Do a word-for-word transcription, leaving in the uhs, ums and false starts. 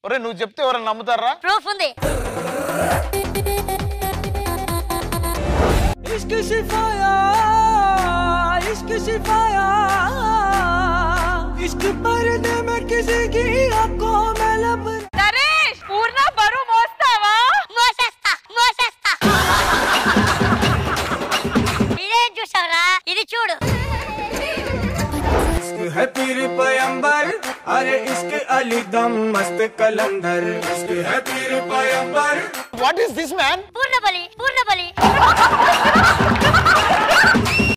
ఒరే నువ్వు చెప్తే ఎవరైనా నమ్ముతారా? ప్రూఫ్ ఉంది. ఇష్క్ సిఫాయా ఇష్క్ సిఫాయా ఇష్క్ పర్దే మే కిసి కి ఆంఖోं में लब నరేష్ పూర్ణ బరువు మోస్తావా? మోసేస్తా మోసేస్తా. ఇదేం చూసావురా? ఇది చూడు. है पीर पैगंबर अरे इश्क अली दम मस्त कलंदर इश्क है पीर पैगंबर What is this man? పూర్ణబలి పూర్ణబలి